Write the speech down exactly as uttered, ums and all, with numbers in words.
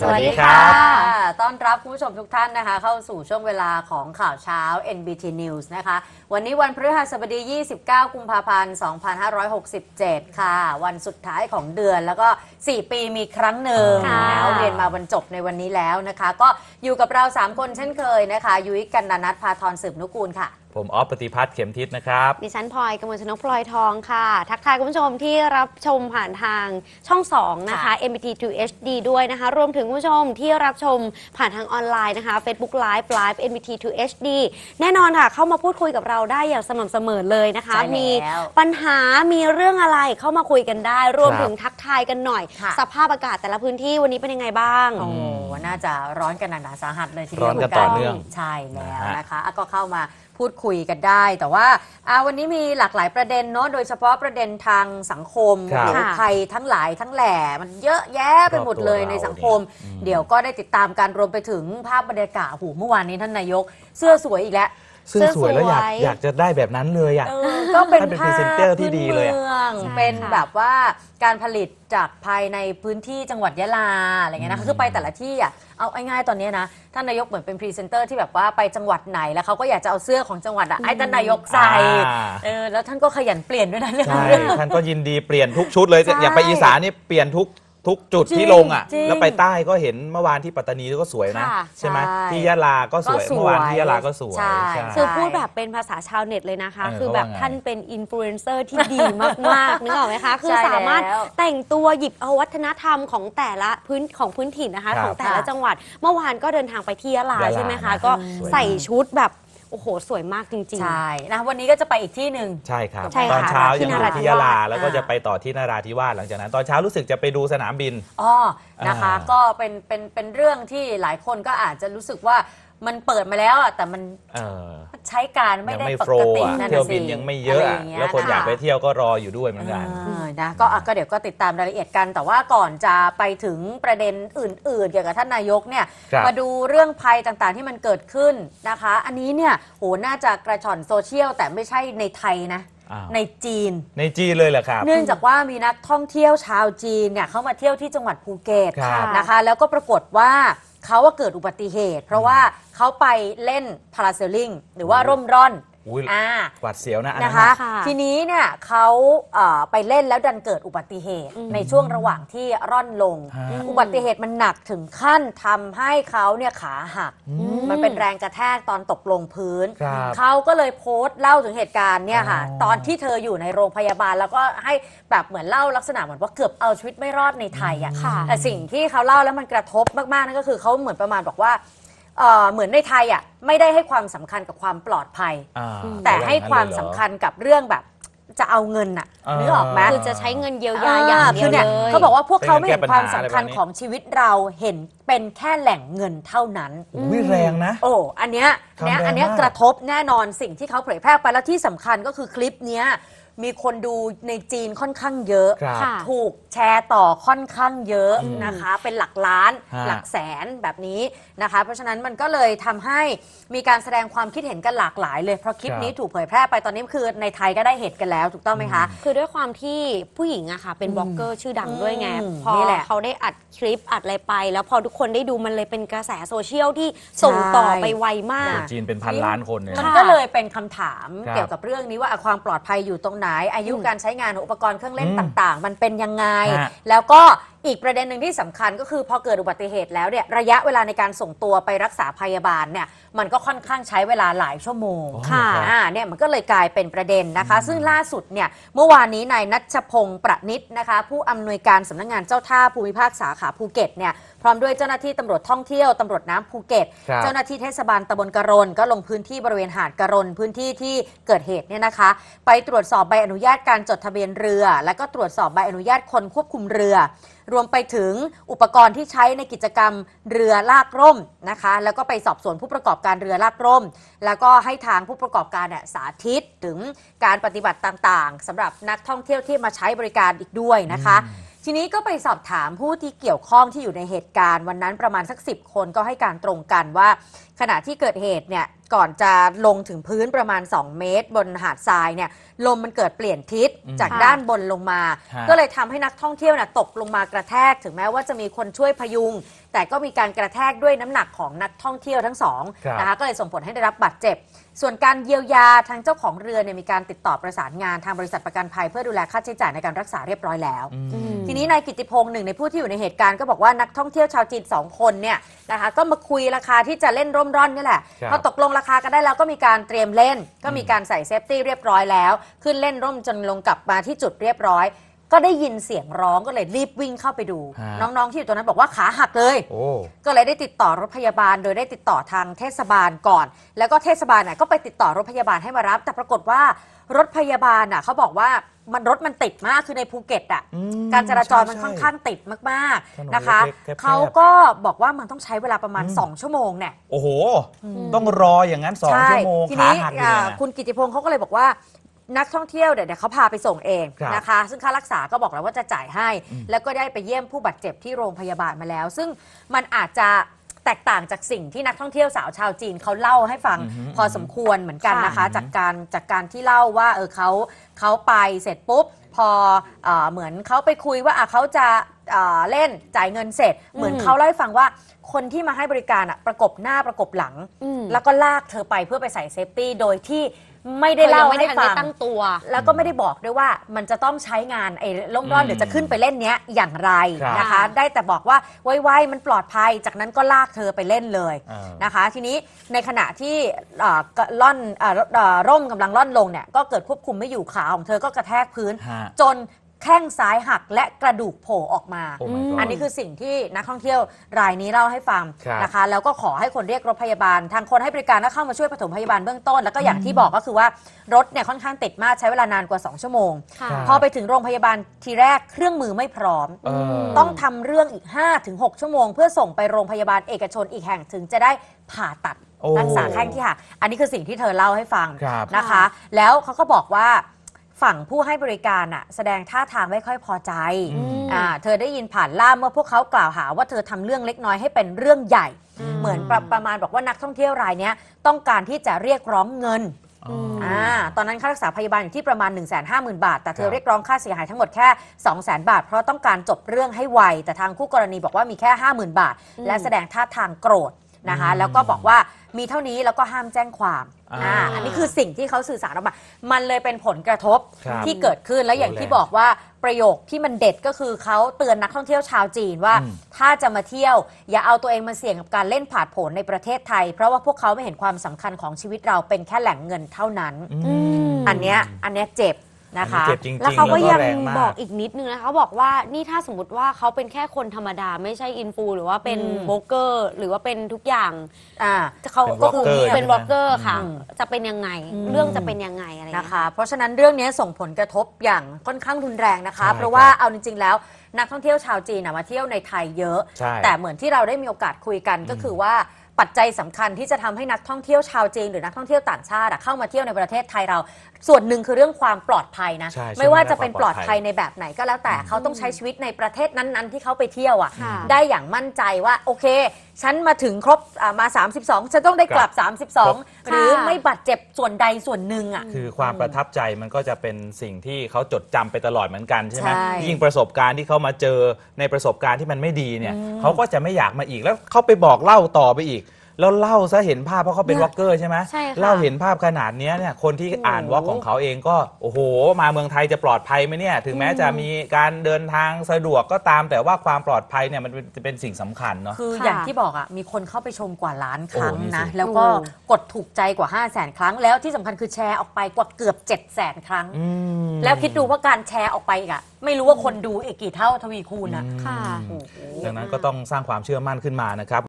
สวัสดีค่ะต้อนรับคุณผู้ชมทุกท่านนะคะเข้าสู่ช่วงเวลาของข่าวเช้า เอ็น บี ที News นะคะวันนี้วันพฤหัสบดียี่สิบเก้ากุมภาพันธ์สองพันห้าร้อยหกสิบเจ็ดค่ะวันสุดท้ายของเดือนแล้วก็สี่ปีมีครั้งหนึ่งแล้วเรียนมาบรรจบในวันนี้แล้วนะคะก็อยู่กับเราสามคนเช่นเคยนะคะยุ้ยกันดานัทพาธรสืบนุกูลค่ะผมออฟปฏิพัฒน์เข็มทิศนะครับดิฉันพลอยกมลชนกพลอยทองค่ะทักทายคุณผู้ชมที่รับชมผ่านทางช่องสองนะคะ เอ็ม บี ที ทู เอช ดี ด้วยนะคะรวมถึงคุณผู้ชมที่รับชมผ่านทางออนไลน์นะคะ Facebook Live Live เอ็ม บี ที ทู เอช ดี แน่นอนค่ะเข้ามาพูดคุยกับเราได้อย่างสม่ำเสมอเลยนะคะมีปัญหามีเรื่องอะไรเข้ามาคุยกันได้รวมถึงทักทายกันหน่อยสภาพอากาศแต่ละพื้นที่วันนี้เป็นยังไงบ้างโอ้น่าจะร้อนกันหนักหนาสาหัสเลยทีเดียวร้อนกันต่อเนื่องใช่แล้วนะคะก็เข้ามาพูดคุยกันได้แต่ว่าวันนี้มีหลากหลายประเด็นเนาะโดยเฉพาะประเด็นทางสังคมหรือภัยทั้งหลายทั้งแหล่มันเยอะแยะไปหมดเลยในสังคมเดี๋ยวก็ได้ติดตามการรวมไปถึงภาพบรรยากาศหูเมื่อวานนี้ท่านนายกเสื้อสวยอีกแล้วเสื้อสวยแล้วอยากอยากจะได้แบบนั้นเลยอ่ะก็เป็นภาพที่ดีเลยเป็นแบบว่าการผลิตจากภายในพื้นที่จังหวัดยะลาอะไรเงี้ยนะคือไปแต่ละที่อ่ะเอาง่ายๆตอนนี้นะท่านนายกเหมือนเป็นพรีเซนเตอร์ที่แบบว่าไปจังหวัดไหนแล้วเขาก็อยากจะเอาเสื้อของจังหวัดอ่ะไอ้ท่านนายกใส่เออแล้วท่านก็ขยันเปลี่ยนด้วยนะเรื่องท่านก็ยินดีเปลี่ยนทุกชุดเลยอย่างไปอีสานนี่เปลี่ยนทุกทุกจุดที่ลงอ่ะแล้วไปใต้ก็เห็นเมื่อวานที่ปัตตานีก็สวยนะใช่ไหมที่ยะลาก็สวยเมื่อวานที่ยะลาก็สวยคือพูดแบบเป็นภาษาชาวเน็ตเลยนะคะคือแบบท่านเป็นอินฟลูเอนเซอร์ที่ดีมากๆนึกออกไหมคะคือสามารถแต่งตัวหยิบเอาวัฒนธรรมของแต่ละพื้นของพื้นถิ่นนะคะของแต่ละจังหวัดเมื่อวานก็เดินทางไปที่ยะลาใช่ไหมคะก็ใส่ชุดแบบโอ้โหสวยมากจริงๆใช่นะวันนี้ก็จะไปอีกที่หนึ่งใช่ครับตอนเช้ายังอยู่ที่ยะลาแล้วก็จะไปต่อที่นราธิวาสหลังจากนั้นตอนเช้ารู้สึกจะไปดูสนามบินอ๋อนะคะก็เป็นเป็นเป็นเรื่องที่หลายคนก็อาจจะรู้สึกว่ามันเปิดมาแล้วอ่ะแต่มันใช้การไม่ได้ปกติเที่ยวบินยังไม่เยอะแล้วคนอยากไปเที่ยวก็รออยู่ด้วยเหมือนกันนะก็ก็เดี๋ยวก็ติดตามรายละเอียดกันแต่ว่าก่อนจะไปถึงประเด็นอื่นๆเกี่ยวกับท่านนายกเนี่ยมาดูเรื่องภัยต่างๆที่มันเกิดขึ้นนะคะอันนี้เนี่ยโหน่าจะกระชอนโซเชียลแต่ไม่ใช่ในไทยนะในจีนในจีนเลยเหรอครับเนื่องจากว่ามีนักท่องเที่ยวชาวจีนเนี่ยเขามาเที่ยวที่จังหวัดภูเก็ตนะคะแล้วก็ปรากฏว่าเขาว่าเกิดอุบัติเหตุเพราะว่าเขาไปเล่นพาราเซลลิงหรือว่าร่มร่อนอ่าหวาดเสียวนะนะคะทีนี้เนี่ยเขาไปเล่นแล้วดันเกิดอุบัติเหตุในช่วงระหว่างที่ร่อนลงอุบัติเหตุมันหนักถึงขั้นทำให้เขาเนี่ยขาหักมันเป็นแรงกระแทกตอนตกลงพื้นเขาก็เลยโพสต์เล่าถึงเหตุการณ์เนี่ยค่ะตอนที่เธออยู่ในโรงพยาบาลแล้วก็ให้แบบเหมือนเล่าลักษณะเหมือนว่าเกือบเอาชีวิตไม่รอดในไทยอ่ะแต่สิ่งที่เขาเล่าแล้วมันกระทบมากๆนั่นก็คือเขาเหมือนประมาณบอกว่าเหมือนในไทยอ่ะไม่ได้ให้ความสำคัญกับความปลอดภัยแต่ให้ความสำคัญกับเรื่องแบบจะเอาเงินน่ะนึกออกไหมคือจะใช้เงินเยียวยาอย่างเดียวเลยเขาบอกว่าพวกเขาไม่เห็นความสำคัญของชีวิตเราเห็นเป็นแค่แหล่งเงินเท่านั้นวิแรงนะโอ้อันเนี้ยเนี้ยอันเนี้ยกระทบแน่นอนสิ่งที่เขาเผยแพร่ไปแล้วที่สำคัญก็คือคลิปเนี้ยมีคนดูในจีนค่อนข้างเยอะถูกแชร์ต่อค่อนข้างเยอะนะคะเป็นหลักล้านหลักแสนแบบนี้นะคะเพราะฉะนั้นมันก็เลยทำให้มีการแสดงความคิดเห็นกันหลากหลายเลยเพราะคลิปนี้ถูกเผยแพร่ไปตอนนี้คือในไทยก็ได้เห็นกันแล้วถูกต้องไหมคะคือด้วยความที่ผู้หญิงอะค่ะเป็นบล็อกเกอร์ชื่อดังด้วยไงพอเขาได้อัดคลิปอัดอะไรไปแล้วพอทุกคนได้ดูมันเลยเป็นกระแสโซเชียลที่ส่งต่อไปไวมากจีนเป็นพันล้านคนเนี่ยมันก็เลยเป็นคำถามเกี่ยวกับเรื่องนี้ว่าความปลอดภัยอยู่ตรงไหนอายุการใช้งานอุปกรณ์เครื่องเล่นต่างๆมันเป็นยังไงแล้วก็อีกประเด็นหนึ่งที่สำคัญก็คือพอเกิดอุบัติเหตุแล้วเนี่ยระยะเวลาในการส่งตัวไปรักษาพยาบาลเนี่ยมันก็ค่อนข้างใช้เวลาหลายชั่วโมงค่ะอ่าเนี่ยมันก็เลยกลายเป็นประเด็นนะคะซึ่งล่าสุดเนี่ยเมื่อวานนี้นายณัชพงศ์ประนิษฐ์นะคะผู้อำนวยการสำนักงานเจ้าท่าภูมิภาคสาขาภูเก็ตเนี่ยพร้อมด้วยเจ้าหน้าที่ตำรวจท่องเที่ยวตำรวจน้ำภูเก็ตเจ้าหน้าที่เทศบาลตำบลกะรนก็ลงพื้นที่บริเวณหาดกะรนพื้นที่ที่เกิดเหตุเนี่ยนะคะไปตรวจสอบใบอนุญาตการจดทะเบียนเรือและก็ตรวจสอบใบอนุญาตคนควบคุมเรือรวมไปถึงอุปกรณ์ที่ใช้ในกิจกรรมเรือลากร่มนะคะแล้วก็ไปสอบสวนผู้ประกอบการเรือลากร่มแล้วก็ให้ทางผู้ประกอบการเนี่ยสาธิตถึงการปฏิบัติต่างๆสำหรับนักท่องเที่ยวที่มาใช้บริการอีกด้วยนะคะทีนี้ก็ไปสอบถามผู้ที่เกี่ยวข้องที่อยู่ในเหตุการณ์วันนั้นประมาณสักสิบคนก็ให้การตรงกันว่าขณะที่เกิดเหตุเนี่ยก่อนจะลงถึงพื้นประมาณสองเมตรบนหาดทรายเนี่ยลมมันเกิดเปลี่ยนทิศจากด้านบนลงมาก็เลยทำให้นักท่องเที่ยวน่ะตกลงมากระแทกถึงแม้ว่าจะมีคนช่วยพยุงแต่ก็มีการกระแทกด้วยน้ำหนักของนักท่องเที่ยวทั้งสองครับนะคะก็เลยส่งผลให้ได้รับบาดเจ็บส่วนการเยียวยาทางเจ้าของเรือเนี่ยมีการติดต่อประสานงานทางบริษัทประกันภัยเพื่อดูแลค่าใช้จ่ายในการรักษาเรียบร้อยแล้ว ทีนี้นายกิตติพงศ์หนึ่งในผู้ที่อยู่ในเหตุการณ์ก็บอกว่านักท่องเที่ยวชาวจีนสองคนเนี่ยนะคะก็มาคุยราคาที่จะเล่นร่มร่อนนี่แหละครับพอตกลงราคากันได้แล้วก็มีการเตรียมเล่น ก็มีการใส่เซฟตี้เรียบร้อยแล้วขึ้นเล่นร่มจนลงกลับมาที่จุดเรียบร้อย ก็ได้ยินเสียงร้องก็เลยรีบวิ่งเข้าไปดูฮะน้องๆที่อยู่ตรงนั้นบอกว่าขาหักเลยโอ้ก็เลยได้ติดต่อรถพยาบาลโดยได้ติดต่อทางเทศบาลก่อน แล้วก็เทศบาลน่ะก็ไปติดต่อรถพยาบาลให้มารับ แต่ปรากฏว่ารถพยาบาลน่ะเขาบอกว่ามันรถมันติดมากคือในภูเก็ตอ่ะอืมการจราจรมันใช่ค่อนข้างติดมากถนนๆนะคะเล็กๆแคบๆเขาก็บอกว่ามันต้องใช้เวลาประมาณอืมสอง ชั่วโมงเนี่ยโอ้โห ต้องรออย่างนั้นสองใช่ชั่วโมงทีขานี้หักเลยอ่านะคุณกิติพงศ์เขาก็เลยบอกว่านักท่องเที่ยวเดี๋ยวเดี๋ยวเขาพาไปส่งเองครับนะคะ ซึ่งค่ารักษาก็บอกแล้วว่าจะจ่ายให้ แล้วก็ได้ไปเยี่ยมผู้บาดเจ็บที่โรงพยาบาลมาแล้ว ซึ่งมันอาจจะแตกต่างจากสิ่งที่นักท่องเที่ยวสาวชาวจีนเขาเล่าให้ฟังอือฮึพอสมควรเหมือนกันนะคะค่ะจากการจากการที่เล่าว่าเออเขาเขาไปเสร็จปุ๊บพอเออเหมือนเขาไปคุยว่าอ่ะเขาจะเอ่อเล่นจ่ายเงินเสร็จ เหมือนเขาเล่าให้ฟังว่าคนที่มาให้บริการอ่ะประกบหน้าประกบหลังอืมแล้วก็ลากเธอไปเพื่อไปใส่เซฟตี้โดยที่ไม่ได้เล่าไม่ได้ให้ทันฟัได้งตั้งตัวแล้วก็ไม่ได้บอกด้วยว่ามันจะต้องใช้งานไอ้ล่มร่อนอืมเดี๋ยวจะขึ้นไปเล่นเนี้ยอย่างไรครับนะคะ ได้แต่บอกว่าไวๆมันปลอดภัยจากนั้นก็ลากเธอไปเล่นเลยอ่านนะคะ ทีนี้ในขณะที่เอ่อก็ล่อนเอ่อเอ่อร่มกำลังล่อนลงเนี่ยก็เกิดควบคุมไม่อยู่ขาของเธอก็กระแทกพื้นฮะจนแข้งซ้ายหักและกระดูกโผล่ออกมาโอ้ my god อันนี้คือสิ่งที่นักท่องเที่ยวรายนี้เล่าให้ฟังครับนะคะ แล้วก็ขอให้คนเรียกรถพยาบาล ทางคนให้บริการก็เข้ามาช่วยปฐมพยาบาลเบื้องต้น แล้วก็อย่างที่บอกก็คือว่ารถเนี่ยค่อนข้างติดมากใช้เวลานานกว่าสองชั่วโมงค่ะครับพอไปถึงโรงพยาบาลทีแรกเครื่องมือไม่พร้อมเออต้องทำเรื่องอีก ห้าถึงหก ชั่วโมง เพื่อส่งไปโรงพยาบาลเอกชนอีกแห่งถึงจะได้ผ่าตัดโอ้รักษาแข้งที่หักอันนี้คือสิ่งที่เธอเล่าให้ฟังครับนะคะ แล้วเขาก็บอกว่าฝั่งผู้ให้บริการอะแสดงท่าทางไม่ค่อยพอใจอืมอ่าเธอได้ยินผ่านล่ามว่าพวกเขากล่าวหาว่าเธอทำเรื่องเล็กน้อยให้เป็นเรื่องใหญ่ เหมือนประประมาณบอกว่านักท่องเที่ยวรายเนี้ยต้องการที่จะเรียกร้องเงินอ๋ออ่าตอนนั้นค่ารักษาพยาบาลอยู่ที่ประมาณ หนึ่งแสนห้าหมื่น บาท แต่เธคอรับเรียกร้องค่าเสียหายทั้งหมดแค่ สองแสน บาท เพราะต้องการจบเรื่องให้ไว แต่ทางคู่กรณีบอกว่ามีแค่ ห้าหมื่น บาท และแสดงท่าทางโกรธนะคะอืมแล้วก็บอกว่ามีเท่านี้แล้วก็ห้ามแจ้งความอ่าอ่าอันนี้คือสิ่งที่เขาสื่อสารออกมา มันเลยเป็นผลกระทบครับที่เกิดขึ้นแล้วอย่างที่บอกว่าประโยคที่มันเด็ดก็คือเขาเตือนนักท่องเที่ยวชาวจีนว่าอืมถ้าจะมาเที่ยว อย่าเอาตัวเองมาเสี่ยงกับการเล่นผาดโผนในประเทศไทย เพราะว่าพวกเขาไม่เห็นความสำคัญของชีวิตเราเป็นแค่แหล่งเงินเท่านั้นอืมอันเนี้ยอันเนี้ยเจ็บนะคะอันนี้เจ็บจริงๆแล้วเขาก็ยังแรงมาบอกอีกนิดนึงนะคะเขาบอกว่านี่ถ้าสมมติว่าเขาเป็นแค่คนธรรมดาไม่ใช่อินฟูหรือว่าเป็นอืมโบรกเกอร์หรือว่าเป็นทุกอย่างอ่าเขาเป็นก็คือ blogger เป็นใช่ไหมบล็อกเกอร์ค่ะอืมจะเป็นยังไงอืมเรื่องจะเป็นยังไงอะไรอย่างนะเงี้ยคะ เพราะฉะนั้นเรื่องนี้ส่งผลกระทบอย่างค่อนข้างรุนแรงนะคะใช่เพราะว่าเอาจริงๆแล้วนักท่องเที่ยวชาวจีนน่ะมาเที่ยวในไทยเยอะใช่แต่เหมือนที่เราได้มีโอกาสคุยกันก็คือว่าปัจจัยสำคัญที่จะทำให้นักท่องเที่ยวชาวจีนหรือนักท่องเที่ยวต่างชาติอะเข้ามาเที่ยวในประเทศไทยเรา ส่วนหนึ่งคือเรื่องความปลอดภัยนะใช่ไม่ว่าจะเป็นใช่ปลอดภัยความปลอดภัยในแบบไหนก็แล้วแต่เขาต้องใช้ชีวิตในประเทศนั้นๆ ที่เขาไปเที่ยวอะค่ะได้อย่างมั่นใจว่าโอเค ฉันมาถึงครบอ่ามา สามสิบสอง ฉันต้องได้กลับ สามสิบสอง หรือไม่บาดเจ็บส่วนใดส่วนหนึ่งอะคือความประทับใจมันก็จะเป็นสิ่งที่เขาจดจำไปตลอดเหมือนกันใช่ไหมใช่ยิ่งประสบการณ์ที่เขามาเจอในประสบการณ์ที่มันไม่ดีเนี่ยเขาก็จะไม่อยากมาอีกแล้วเขาไปบอกเล่าต่อไปอีก แล้วเล่าซะเห็นภาพเพราะเขาเป็นวอล์กเกอร์ใช่ไหมใช่ค่ะเล่าเห็นภาพขนาดเนี้ยเนี่ยคนที่อ่านวอล์กของเขาเองก็โอ้โหมาเมืองไทยจะปลอดภัยไหมเนี่ยถึงแม้จะมีการเดินทางสะดวกก็ตามแต่ว่าความปลอดภัยเนี่ยมันเป็นเป็นสิ่งสำคัญเนาะคือค่ะอย่างที่บอกอ่ะมีคนเข้าไปชมกว่าล้านครั้งโอ้นี่สินะ แล้วก็กดถูกใจกว่า ห้าแสน ครั้ง แล้วที่สำคัญคือแชร์ออกไปกว่าเกือบ เจ็ดแสน ครั้งอืมแล้วคิดดูว่าการแชร์ออกไปอีกอ่ะไม่รู้ว่าคนดูอีกกี่เท่าทวีคูณอ่ะค่ะดังนั้นก็ต้องสร้างความเชื่อมั่นขึ้นมานะครับ